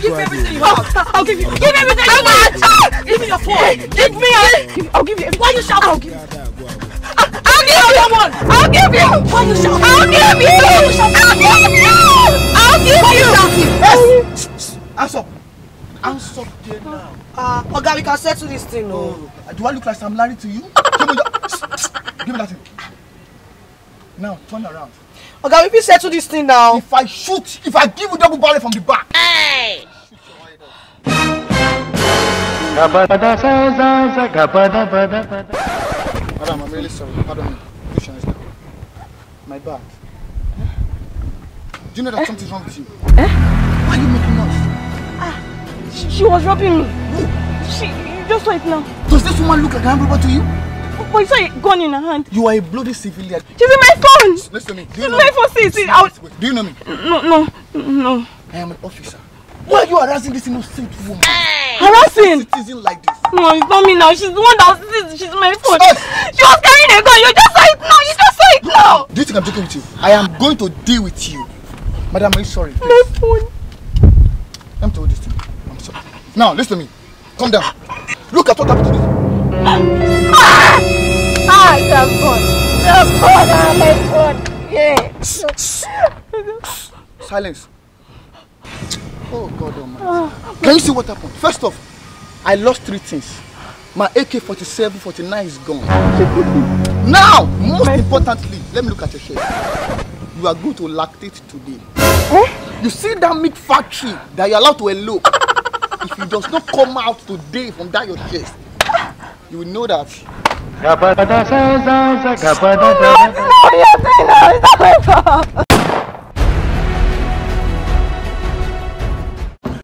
give you everything you have. I'll give you. Give me everything you want. Give me your phone. Give me. I'll give you. Why you shout? I'll give you. I'll give you one. I'll give you. Why you shout? I'll give you. I'll give you. I'll give you. Yes. Answer. Answer there now. Oga, we can settle this thing, no. Do I look like I'm married to you? Give me that thing. Now, turn around. Oga, we can settle this thing now. If I give you double barrel from the back. Hey! Madam, I'm really sorry. Pardon me. My bad. Do you know that something's wrong with you? Why are you making noise? She was robbing me. You just saw it now. Does this woman look like an robber to you? But you saw a gun in her hand. You are a bloody civilian. She's in my phone. Listen to me. She's in my phone. See. Do you know me? No. I am an officer. Why are you harassing this innocent woman? Harassing? Citizen like this. No, it's not me now. She's the one that was. She's in my phone. She was carrying a gun. You just saw it now. You just saw it now. Do you think I'm joking with you? I am going to deal with you. Madam, are you sorry? Please. My phone. Let me tell you this thing. I'm sorry. Now, listen to me. Calm down. Look at what happened to this. My phone. Yeah. Silence. Oh God Almighty. Can you see what happened? First off, I lost 3 things. My AK-47, 49 is gone. Now, most importantly, let me look at your shirt. You are going to lactate today. You see that meat factory that you're allowed to elope? If it does not come out today from that your chest, you will know that. No, you're saying no, it's not my fault.